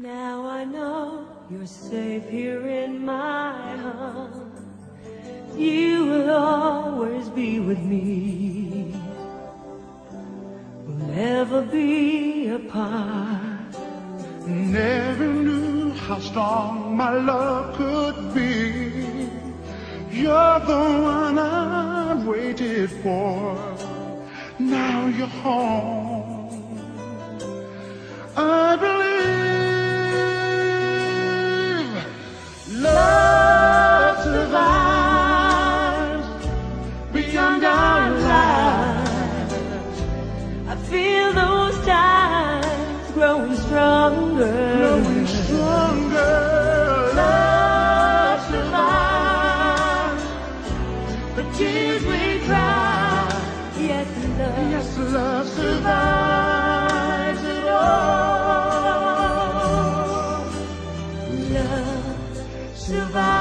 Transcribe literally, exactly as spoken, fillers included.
Now I know you're safe here in my heart. You will always be with me. We'll never be apart. Never knew how strong my love could be. You're the one I've waited for. Now you're home. I believe love survives beyond our lives. I feel those ties growing stronger, growing stronger. Love survives the tears we cry. Yes, love, yes, love survives it all. Love survives.